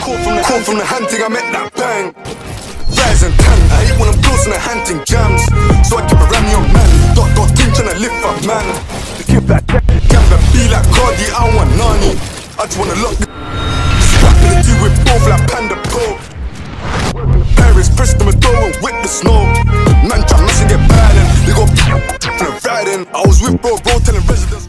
Call from the hunting, I met that bang. Rise and tan, I hate when I'm close and the hunting jams. So I keep around me on man. Dot team tryna lift up man. Give that gamba be like Cardi, I don't want Nani. I just wanna lock scrapping the two with both like Panda Pro. Paris, press them a door and whip the snow. Man try messing get bad and they go riding. I was with bro telling residents